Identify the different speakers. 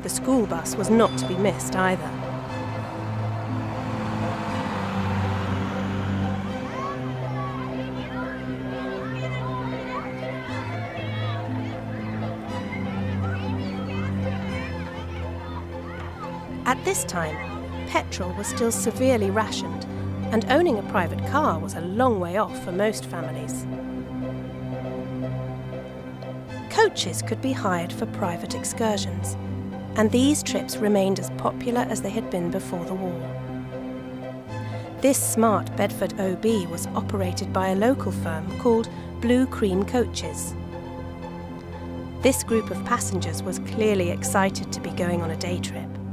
Speaker 1: The school bus was not to be missed either. At this time, petrol was still severely rationed, and owning a private car was a long way off for most families. Coaches could be hired for private excursions, and these trips remained as popular as they had been before the war. This smart Bedford OB was operated by a local firm called Blue Cream Coaches. This group of passengers was clearly excited to be going on a day trip.